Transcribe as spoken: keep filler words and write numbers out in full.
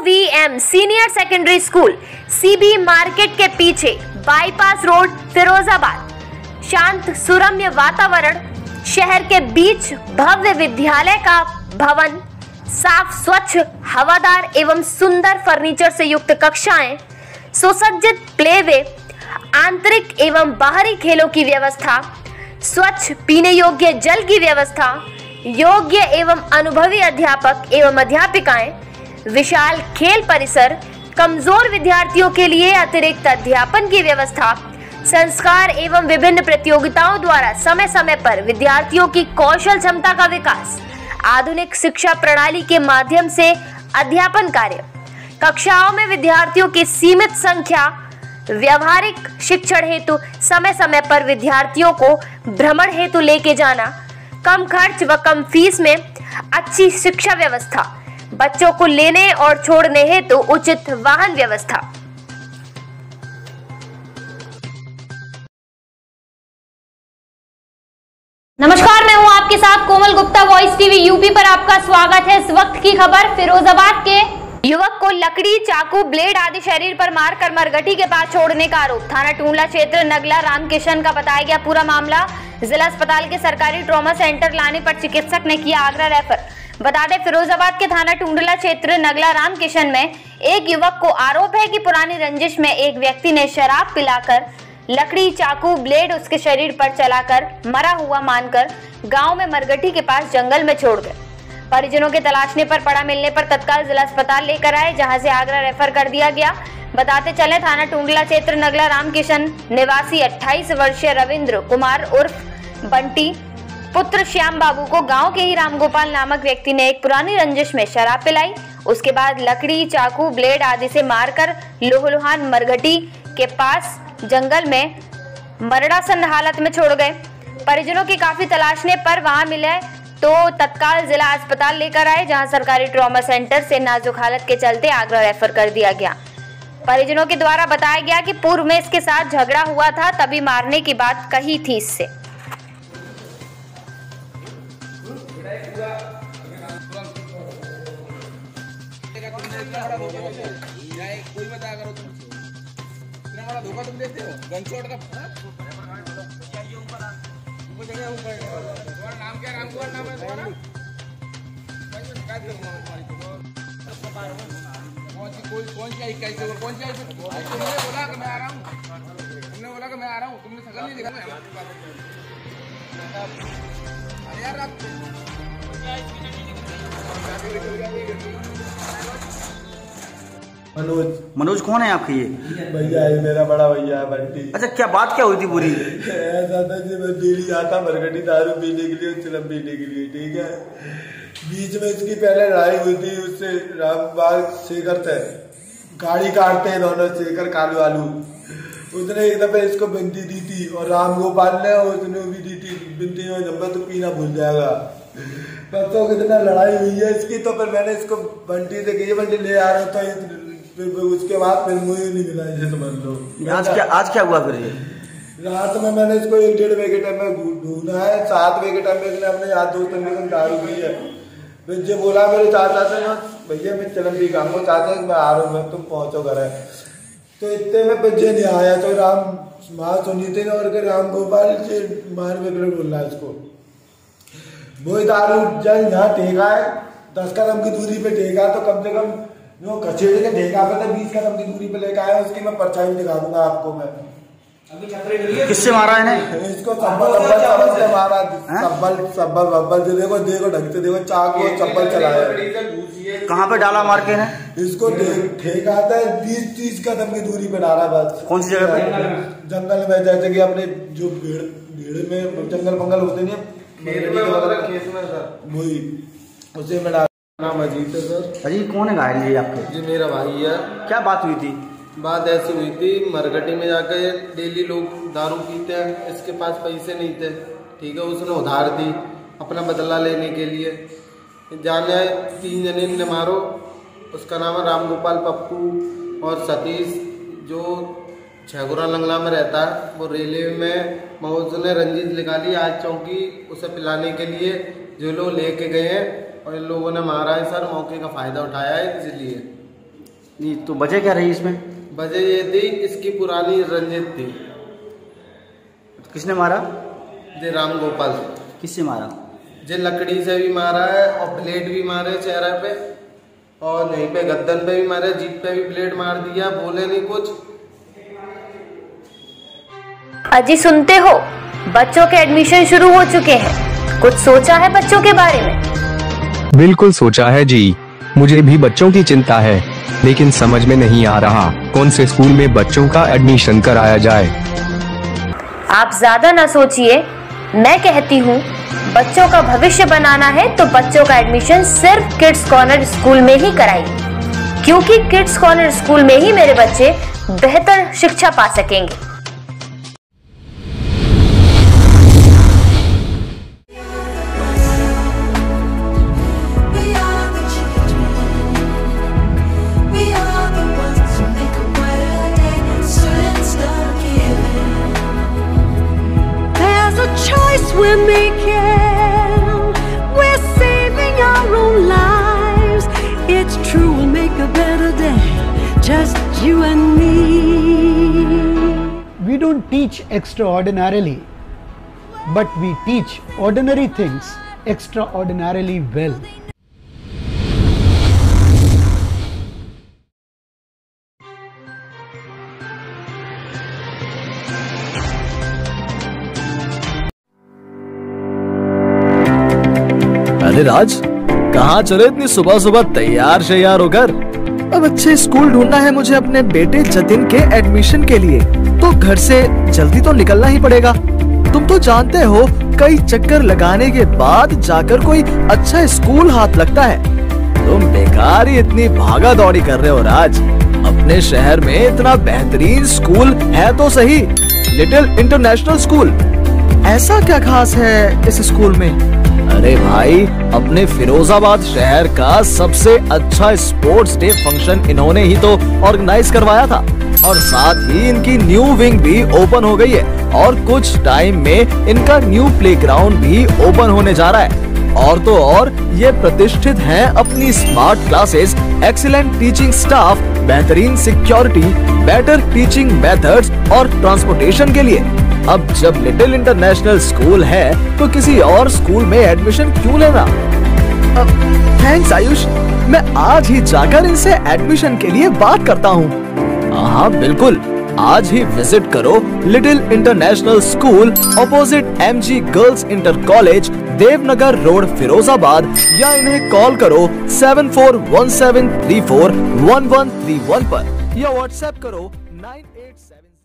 We M senior secondary school, CB market के पीछे, bypass road, Firozabad. शांत सुरम्य वातावरण, शहर के बीच भव्य विद्यालय का भवन, साफ स्वच्छ हवादार एवं सुंदर फर्नीचर से युक्त कक्षाएं, सुसज्जित प्लेवे, आंतरिक एवं बाहरी खेलों की व्यवस्था, स्वच्छ पीने योग्य जल की व्यवस्था, योग्य एवं अनुभवी अध्यापक एवं अध्यापिकाएं, विशाल खेल परिसर, कमजोर विद्यार्थियों के लिए अतिरिक्त अध्यापन की व्यवस्था, संस्कार एवं विभिन्न प्रतियोगिताओं द्वारा समय समय पर विद्यार्थियों की कौशल क्षमता का विकास, आधुनिक शिक्षा प्रणाली के माध्यम से अध्यापन कार्य, कक्षाओं में विद्यार्थियों की सीमित संख्या, व्यवहारिक शिक्षण हेतु समय समय पर विद्यार्थियों को भ्रमण हेतु लेके जाना, कम खर्च व कम फीस में अच्छी शिक्षा व्यवस्था, बच्चों को लेने और छोड़ने हेतु उचित वाहन व्यवस्था। नमस्कार, मैं हूं आपके साथ Komal Gupta. Voice TV UP पर आपका स्वागत है। इस वक्त की खबर, फिरोजाबाद के युवक को लकड़ी, चाकू, ब्लेड आदि शरीर पर मारकर मरघटी के पास छोड़ने का आरोप। थाना टूंडला क्षेत्र नगला रामकिशन का बताया गया पूरा मामला। जिला अस्पताल के सरकारी ट्रॉमा सेंटर लाने पर चिकित्सक ने किया आगरा रेफर। बता दें, फिरोजाबाद के थाना टूंडला क्षेत्र नगला रामकिशन में एक युवक को आरोप है कि पुरानी रंजिश में एक व्यक्ति ने शराब पिलाकर लकड़ी, चाकू, ब्लेड उसके शरीर पर चलाकर मरा हुआ मानकर गांव में मरघटी के पास जंगल में छोड़ गए। परिजनों के तलाशने पर पड़ा मिलने पर तत्काल जिला अस्पताल लेकर आए, जहां से आगरा रेफर कर दिया गया। बताते चले, थाना टूंडला क्षेत्र नगला रामकिशन निवासी अट्ठाईस वर्षीय रविंद्र कुमार उर्फ बंटी पुत्र श्याम बाबू को गांव के ही रामगोपाल नामक व्यक्ति ने एक पुरानी रंजिश में शराब पिलाई। उसके बाद लकड़ी, चाकू, ब्लेड आदि से मारकर लोहलुहान मरघटी के पास जंगल में मरणासन हालत में छोड़ गए। परिजनों की काफी तलाशने पर वहां मिले तो तत्काल जिला अस्पताल लेकर आए, जहां सरकारी ट्रॉमा सेंटर से नाजुक हालत के चलते आगरा रेफर कर दिया गया। परिजनों के द्वारा बताया गया कि पूर्व में इसके साथ झगड़ा हुआ था, तभी मारने की बात कही थी इससे। कोई बता करो तुम इतना बड़ा धोखा तुम देते हो। गन शॉट का ऊपर जगह ऊपर तुम्हारा नाम क्या? राम कुमार नाम है तुम्हारा? कौन सी कोई कौन सी आई कैसे हो कौन सी आई? तुमने बोला कि मैं आ रहा हूँ, तुमने बोला कि मैं आ रहा हूँ, तुमने शकल नहीं दिखा। अरे यार आप मनोज मनोज कौन है आपके? ये भैया है, मेरा बड़ा भैया है बंटी। अच्छा, क्या बात क्या हुई थी पूरी? ऐसा था कि मैं डेली आता मरघटी दारू पीने के लिए, चिलम पीने के लिए, ठीक है। बीच में इसकी पहले लड़ाई हुई थी उससे, रामबाग शेखर थे, गाड़ी काटते हैं दोनों, शेखर कालू आलू। उसने एक दफे इसको बिंदी दी थी और राम गोपाल ने उसने भी दी थी बिंदी में, जब तो पीना भूल जाएगा। परसों कितना लड़ाई हुई है इसकी, तो फिर मैंने इसको बंटी से कही बंटी ले आ रहा था, फिर उसके बाद फिर मुझे नहीं मिला, इसे समझ लो। आज क्या आज क्या हुआ फिर? ये रात में मैंने इसको एक डेढ़ बजे के टाइम में ढूंढा है, सात बजे के टाइम में इसने अपने यार दोस्त ने दारू पी है। फिर जो बोला मेरे चाचा से ना, भैया मैं चलन पी खाऊंगा, चाचा मैं आ रहा हूँ, तुम पहुंचो घर है। तो इतने में बच्चे नहीं आया, तो राम माँ सुनी थी और राम गोपाल से मार बिगड़ बोल रहा है इसको। वो दारू जब यहाँ टेका है, दस कदम की दूरी पे टेका, तो कम से कम जो कचेरे के ढेका पे था बीस कदम की दूरी पे लेकर आया, उसकी मैं परछाई दिखा दूंगा आपको मैं। किससे मारा है? इसको चप्पल चप्पल से मारा, चप्पल चप्पल बब्बल से, देखो देखो ढंग से देखो, चाकू चप्पल चलाया। कहाँ पे डाला मार के? इसको ठेका आता है बीस तीस कदम की दूरी पे डाला बस। कौन सी जगह पे? जंगल में, जैसे कि अपने जो भीड़ भीड़ में जंगल पंगल होते नहीं, वही उसे में डाला। नाम अजीत है सर। अजीत कौन है घायल? ये आपके? जी मेरा भाई है। क्या बात हुई थी? बात ऐसी हुई थी, मरघटी में जाकर डेली लोग दारू पीते हैं, इसके पास पैसे नहीं थे, ठीक है। उसने उधार दी अपना बदला लेने के लिए। जाने तीन जने ने मारो, उसका नाम है राम गोपाल पप्पू और सतीश, जो छगुरा लंगला में रहता है। वो रेलवे में उसने रंजीत लिखा ली आज चौकी, उसे पिलाने के लिए जो लोग लेके गए हैं और इन लोगों ने मारा है सर, मौके का फायदा उठाया है इसलिए। नहीं तो वजह क्या रही इसमें? वजह ये थी, इसकी पुरानी रंजिश थी। किसने मारा? जे राम गोपाल। किससे मारा? जे लकड़ी से भी मारा है और ब्लेड भी मारे चेहरे पे, और यहीं पे गर्दन पे भी मारे, जीप पे भी ब्लेड मार दिया। बोले नहीं कुछ। अजी सुनते हो, बच्चों के एडमिशन शुरू हो चुके हैं। कुछ सोचा है बच्चों के बारे में? बिल्कुल सोचा है जी, मुझे भी बच्चों की चिंता है, लेकिन समझ में नहीं आ रहा कौन से स्कूल में बच्चों का एडमिशन कराया जाए। आप ज्यादा ना सोचिए, मैं कहती हूँ बच्चों का भविष्य बनाना है तो बच्चों का एडमिशन सिर्फ किड्स कॉर्नर स्कूल में ही कराइए, क्योंकि किड्स कॉर्नर स्कूल में ही मेरे बच्चे बेहतर शिक्षा पा सकेंगे। We're making, we're saving our own lives. It's true, we'll make a better day, just you and me. We don't teach extraordinarily, but we teach ordinary things extraordinarily well. अरे राज, कहाँ चले इतनी सुबह सुबह तैयार शैयार होकर? अब अच्छे स्कूल ढूंढना है मुझे अपने बेटे जतिन के एडमिशन के लिए, तो घर से जल्दी तो निकलना ही पड़ेगा। तुम तो जानते हो कई चक्कर लगाने के बाद जाकर कोई अच्छा स्कूल हाथ लगता है। तुम बेकार ही इतनी भागा दौड़ी कर रहे हो राज। अपने शहर में इतना बेहतरीन स्कूल है तो सही, लिटिल इंटरनेशनल स्कूल। ऐसा क्या खास है इस स्कूल में? अरे भाई, अपने फिरोजाबाद शहर का सबसे अच्छा स्पोर्ट्स डे फंक्शन इन्होंने ही तो ऑर्गेनाइज करवाया था, और साथ ही इनकी न्यू विंग भी ओपन हो गई है, और कुछ टाइम में इनका न्यू प्लेग्राउंड भी ओपन होने जा रहा है। और तो और ये प्रतिष्ठित हैं अपनी smart classes, excellent teaching staff, बेहतरीन सिक्योरिटी, बेटर टीचिंग मेथड्स और ट्रांसपोर्टेशन के लिए। अब जब लिटिल इंटरनेशनल स्कूल है तो किसी और स्कूल में एडमिशन क्यों लेना? थैंक्स आयुष, मैं आज ही जाकर इनसे एडमिशन के लिए बात करता हूँ। हाँ बिल्कुल, आज ही विजिट करो little international school opposite MG girls inter college, Devnagar road, Firozabad, या इन्हें कॉल करो seven four one seven three four one one three one पर, या व्हाट्सएप करो नाइन एट सेवन।